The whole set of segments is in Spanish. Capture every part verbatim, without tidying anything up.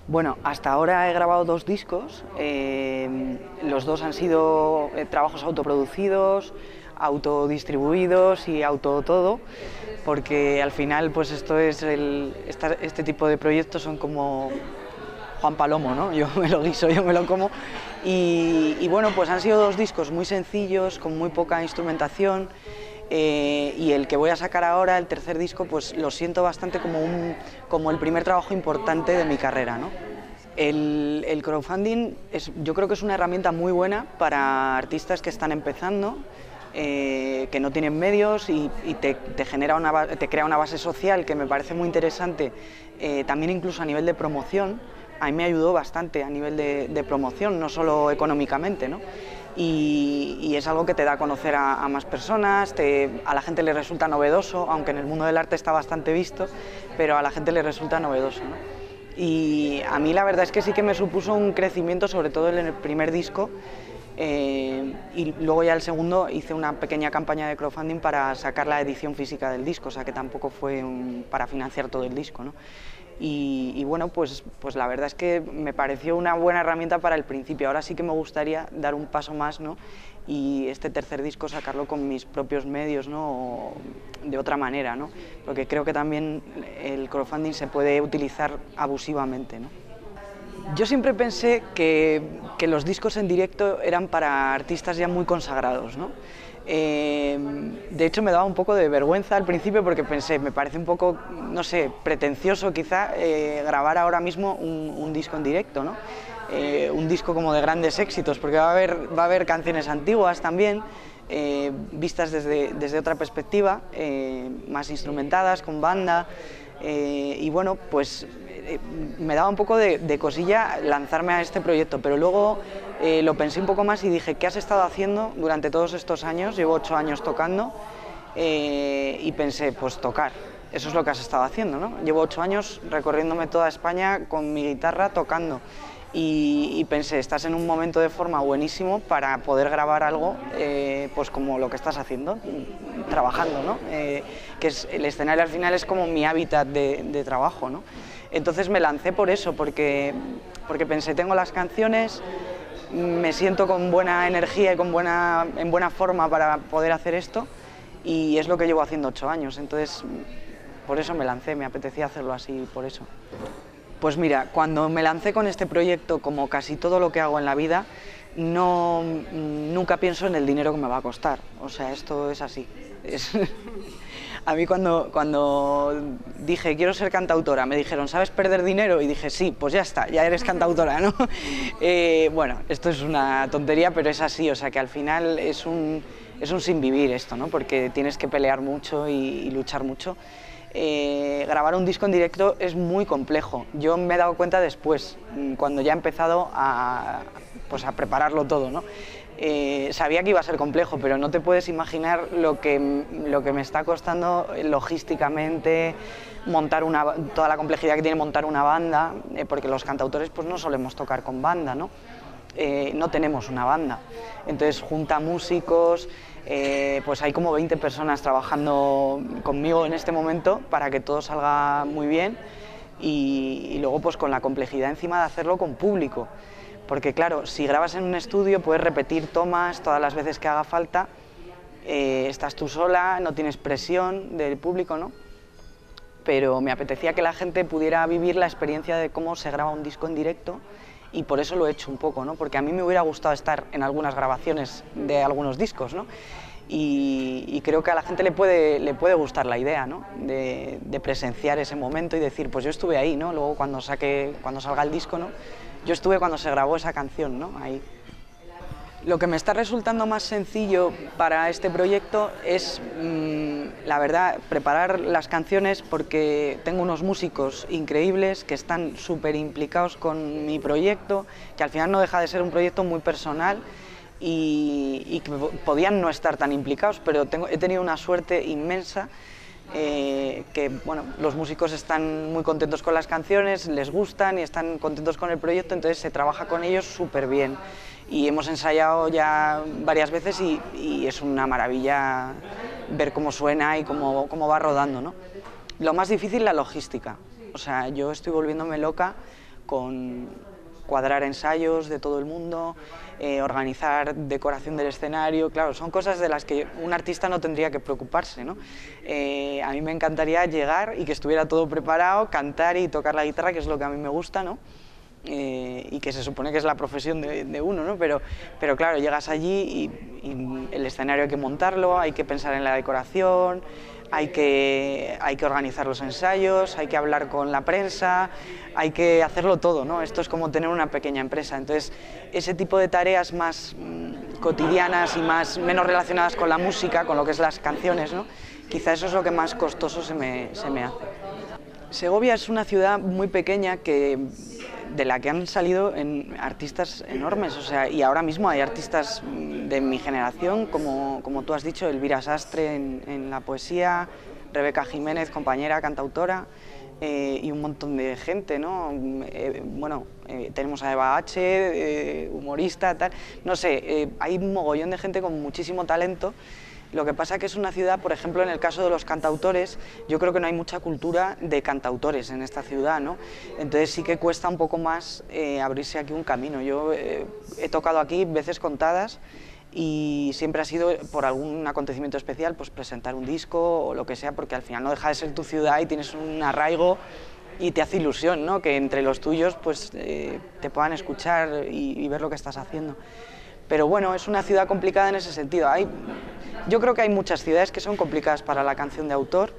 Bueno, hasta ahora he grabado dos discos, eh, los dos han sido eh, trabajos autoproducidos, autodistribuidos y auto todo, porque al final pues esto es el, esta, este tipo de proyectos son como Juan Palomo, ¿no? Yo me lo guiso, yo me lo como. Y, y bueno, pues han sido dos discos muy sencillos, con muy poca instrumentación. Eh, y el que voy a sacar ahora, el tercer disco, pues lo siento bastante como, un, como el primer trabajo importante de mi carrera, ¿no? El, el crowdfunding es, yo creo que es una herramienta muy buena para artistas que están empezando, eh, que no tienen medios y, y te, te, genera una, te crea una base social que me parece muy interesante, eh, también incluso a nivel de promoción. A mí me ayudó bastante a nivel de, de promoción, no solo económicamente, ¿no? Y, y es algo que te da a conocer a, a más personas, te, a la gente le resulta novedoso, aunque en el mundo del arte está bastante visto, pero a la gente le resulta novedoso, ¿no? Y a mí la verdad es que sí que me supuso un crecimiento, sobre todo en el primer disco, eh, y luego ya el segundo hice una pequeña campaña de crowdfunding para sacar la edición física del disco, o sea que tampoco fue un, para financiar todo el disco, ¿no? Y, y bueno, pues, pues la verdad es que me pareció una buena herramienta para el principio. Ahora sí que me gustaría dar un paso más, ¿no? Y este tercer disco sacarlo con mis propios medios, ¿no? O de otra manera, ¿no? Porque creo que también el crowdfunding se puede utilizar abusivamente, ¿no? Yo siempre pensé que, que los discos en directo eran para artistas ya muy consagrados, ¿no? Eh, de hecho me daba un poco de vergüenza al principio porque pensé, me parece un poco, no sé, pretencioso quizá eh, grabar ahora mismo un, un disco en directo, ¿no? Eh, un disco como de grandes éxitos, porque va a haber, va a haber canciones antiguas también, eh, vistas desde, desde otra perspectiva, eh, más instrumentadas, con banda, eh, y bueno, pues eh, me daba un poco de, de cosilla lanzarme a este proyecto, pero luego eh, lo pensé un poco más y dije, ¿qué has estado haciendo durante todos estos años? Llevo ocho años tocando, eh, y pensé, pues tocar, eso es lo que has estado haciendo, ¿no? Llevo ocho años recorriéndome toda España con mi guitarra tocando. Y, y pensé, estás en un momento de forma buenísimo para poder grabar algo, eh, pues como lo que estás haciendo, trabajando, ¿no? Eh, que es, el escenario al final es como mi hábitat de, de trabajo, ¿no? Entonces me lancé por eso, porque, porque pensé, tengo las canciones, me siento con buena energía y con buena, en buena forma para poder hacer esto, y es lo que llevo haciendo ocho años, entonces por eso me lancé, me apetecía hacerlo así, por eso. Pues mira, cuando me lancé con este proyecto, como casi todo lo que hago en la vida, no, nunca pienso en el dinero que me va a costar. O sea, esto es así. Es... A mí cuando, cuando dije, quiero ser cantautora, me dijeron, ¿sabes perder dinero? Y dije, sí, pues ya está, ya eres cantautora, ¿no? Eh, bueno, esto es una tontería, pero es así, o sea, que al final es un, es un sin vivir esto, ¿no? Porque tienes que pelear mucho y, y luchar mucho. Eh, grabar un disco en directo es muy complejo. Yo me he dado cuenta después, cuando ya he empezado a, pues a prepararlo todo, ¿no? Eh, sabía que iba a ser complejo, pero no te puedes imaginar lo que, lo que me está costando logísticamente, montar una, toda la complejidad que tiene montar una banda, eh, porque los cantautores pues no solemos tocar con banda, ¿no? Eh, no tenemos una banda, entonces junta músicos, eh, pues hay como veinte personas trabajando conmigo en este momento para que todo salga muy bien y, y luego pues con la complejidad encima de hacerlo con público, porque claro, si grabas en un estudio puedes repetir tomas todas las veces que haga falta, eh, estás tú sola, no tienes presión del público, ¿no? Pero me apetecía que la gente pudiera vivir la experiencia de cómo se graba un disco en directo y por eso lo he hecho un poco, ¿no? Porque a mí me hubiera gustado estar en algunas grabaciones de algunos discos, ¿no? Y, y creo que a la gente le puede, le puede gustar la idea, ¿no? De, de presenciar ese momento y decir, pues yo estuve ahí, ¿no? Luego cuando, saque, cuando salga el disco, ¿no? Yo estuve cuando se grabó esa canción, ¿no? Ahí. Lo que me está resultando más sencillo para este proyecto es, mmm, la verdad, preparar las canciones, porque tengo unos músicos increíbles que están súper implicados con mi proyecto, que al final no deja de ser un proyecto muy personal y, y que podían no estar tan implicados, pero tengo, he tenido una suerte inmensa. Eh, que bueno, los músicos están muy contentos con las canciones, les gustan y están contentos con el proyecto, entonces se trabaja con ellos súper bien y hemos ensayado ya varias veces y, y es una maravilla ver cómo suena y cómo, cómo va rodando, ¿no? Lo más difícil, la logística, o sea, yo estoy volviéndome loca con cuadrar ensayos de todo el mundo, eh, organizar decoración del escenario. Claro, son cosas de las que un artista no tendría que preocuparse, ¿no? Eh, a mí me encantaría llegar y que estuviera todo preparado, cantar y tocar la guitarra, que es lo que a mí me gusta, ¿no? Eh, y que se supone que es la profesión de, de uno, ¿no? Pero, pero claro, llegas allí y, y el escenario hay que montarlo, hay que pensar en la decoración, hay que, hay que organizar los ensayos, hay que hablar con la prensa, hay que hacerlo todo, ¿no? Esto es como tener una pequeña empresa. Entonces, ese tipo de tareas más mmm, cotidianas y más, menos relacionadas con la música, con lo que es las canciones, ¿no? Quizá eso es lo que más costoso se me, se me hace. Segovia es una ciudad muy pequeña que, de la que han salido en artistas enormes, o sea, y ahora mismo hay artistas de mi generación, como, como tú has dicho, Elvira Sastre en, en la poesía, Rebeca Jiménez, compañera, cantautora, eh, y un montón de gente, ¿no? Eh, bueno, eh, tenemos a Eva H., eh, humorista, tal, no sé, eh, hay un mogollón de gente con muchísimo talento. Lo que pasa que es una ciudad, por ejemplo, en el caso de los cantautores, yo creo que no hay mucha cultura de cantautores en esta ciudad, ¿no? Entonces sí que cuesta un poco más eh, abrirse aquí un camino. Yo eh, he tocado aquí veces contadas y siempre ha sido por algún acontecimiento especial, pues presentar un disco o lo que sea, porque al final no deja de ser tu ciudad y tienes un arraigo y te hace ilusión, ¿no? Que entre los tuyos pues eh, te puedan escuchar y, y ver lo que estás haciendo. Pero bueno, es una ciudad complicada en ese sentido. Hay, yo creo que hay muchas ciudades que son complicadas para la canción de autor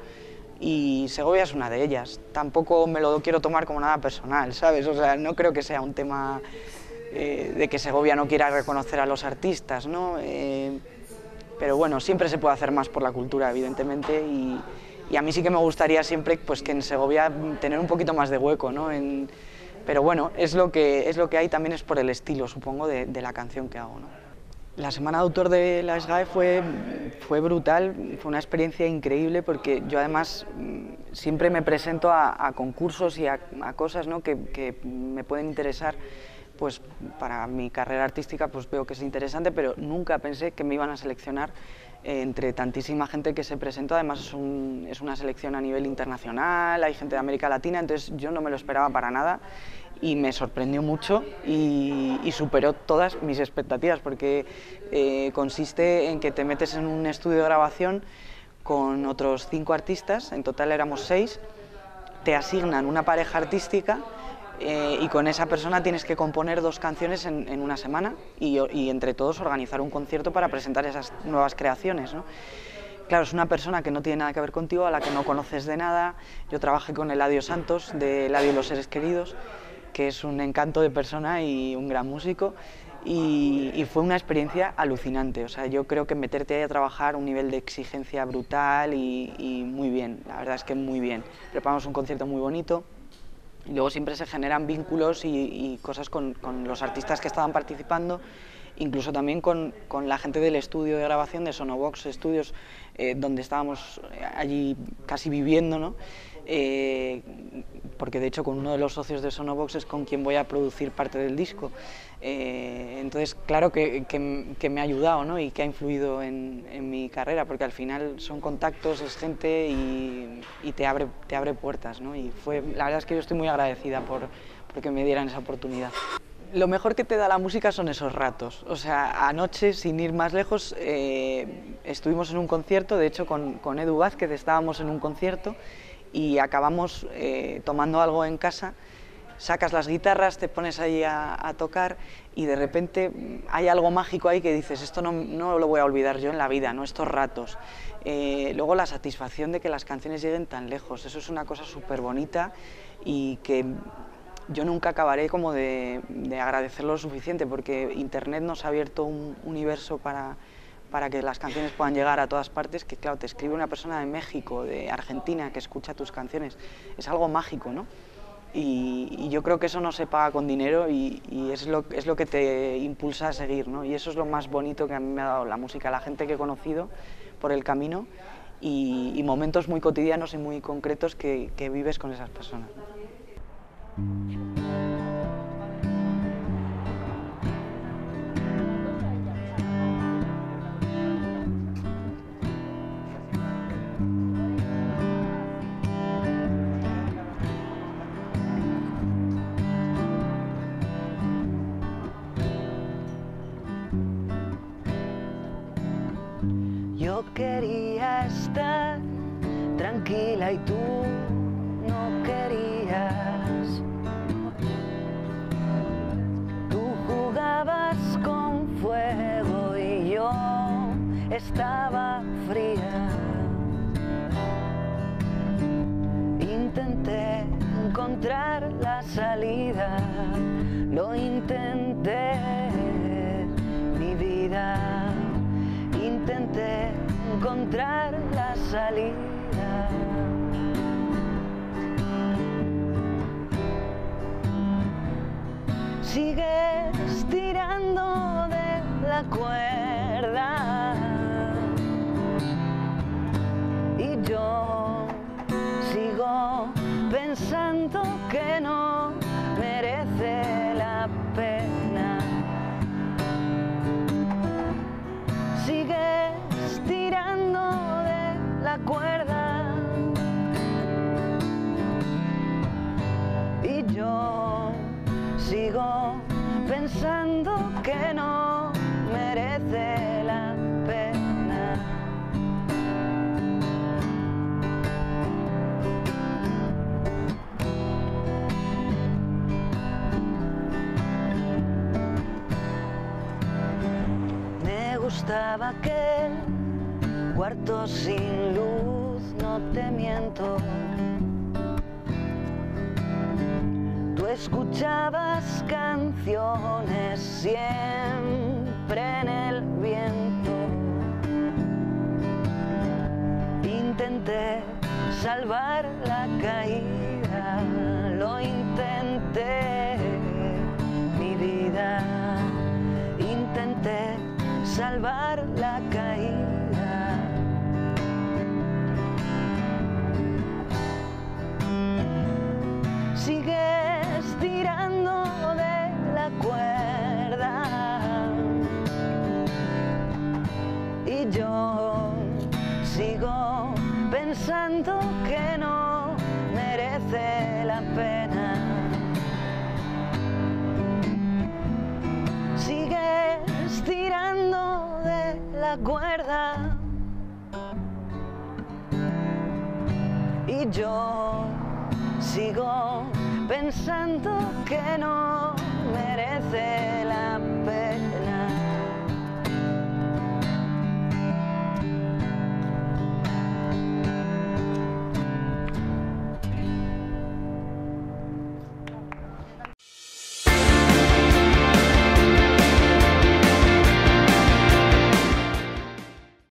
y Segovia es una de ellas. Tampoco me lo quiero tomar como nada personal, ¿sabes? O sea, no creo que sea un tema eh, de que Segovia no quiera reconocer a los artistas, ¿no? Eh, pero bueno, siempre se puede hacer más por la cultura, evidentemente, y, y a mí sí que me gustaría siempre pues, que en Segovia tener un poquito más de hueco, ¿no? En, Pero bueno, es lo, que, es lo que hay, también es por el estilo, supongo, de, de la canción que hago, ¿no? La semana de autor de la SGAE fue, fue brutal, fue una experiencia increíble porque yo además siempre me presento a, a concursos y a, a cosas, ¿no? que, que me pueden interesar, pues para mi carrera artística pues veo que es interesante, pero nunca pensé que me iban a seleccionar eh, entre tantísima gente que se presentó. Además es, un, es una selección a nivel internacional, hay gente de América Latina, entonces yo no me lo esperaba para nada y me sorprendió mucho y, y superó todas mis expectativas, porque eh, consiste en que te metes en un estudio de grabación con otros cinco artistas, en total éramos seis, te asignan una pareja artística eh, y con esa persona tienes que componer dos canciones en, en una semana y, y entre todos organizar un concierto para presentar esas nuevas creaciones, ¿no? Claro, es una persona que no tiene nada que ver contigo, a la que no conoces de nada. Yo trabajé con Eladio Santos, de Eladio y los Seres Queridos, que es un encanto de persona y un gran músico, y, y fue una experiencia alucinante. O sea, yo creo que meterte ahí a trabajar un nivel de exigencia brutal y, y muy bien, la verdad es que muy bien. Preparamos un concierto muy bonito y luego siempre se generan vínculos y, y cosas con, con los artistas que estaban participando, incluso también con, con la gente del estudio de grabación de Sonobox Studios, eh, donde estábamos allí casi viviendo, ¿no? Eh, porque de hecho con uno de los socios de Sonobox es con quien voy a producir parte del disco. Eh, entonces claro que, que, que me ha ayudado, ¿no? Y que ha influido en, en mi carrera, porque al final son contactos, es gente y, y te, abre, te abre puertas, ¿no? Y fue, la verdad es que yo estoy muy agradecida por, por que me dieran esa oportunidad. Lo mejor que te da la música son esos ratos. O sea, anoche, sin ir más lejos, eh, estuvimos en un concierto, de hecho con, con Edu Vázquez estábamos en un concierto y acabamos eh, tomando algo en casa, sacas las guitarras, te pones ahí a, a tocar y de repente hay algo mágico ahí que dices, esto no, no lo voy a olvidar yo en la vida, ¿no? Estos ratos. Eh, luego la satisfacción de que las canciones lleguen tan lejos, eso es una cosa súper bonita y que yo nunca acabaré como de, de agradecerlo lo suficiente, porque Internet nos ha abierto un universo para, para que las canciones puedan llegar a todas partes, que claro, te escribe una persona de México, de Argentina, que escucha tus canciones, es algo mágico, ¿no? Y, y yo creo que eso no se paga con dinero y, y es, lo, es lo que te impulsa a seguir, ¿no? Y eso es lo más bonito que a mí me ha dado la música, la gente que he conocido por el camino y, y momentos muy cotidianos y muy concretos que, que vives con esas personas, ¿no? Yo quería estar tranquila y tú no querías. Tú jugabas con fuego y yo estaba fría. Intenté encontrar la salida, lo intenté, mi vida. Intenté encontrar la salida. Sigues tirando de la cuerda y yo sigo pensando que no merece la pena. Sigues tirando de la cuerda y yo sigo pensando que no merece la pena. Me gustaba aquel cuarto sin luz, no te miento. Tú escuchabas canciones siempre en el viento. Intenté salvar la caída, lo intenté, mi vida. Intenté salvar la caída. Sigues tirando de la cuerda y yo sigo pensando que no merece la pena. Sigues tirando de la cuerda y yo sigo pensando que no merece la pena.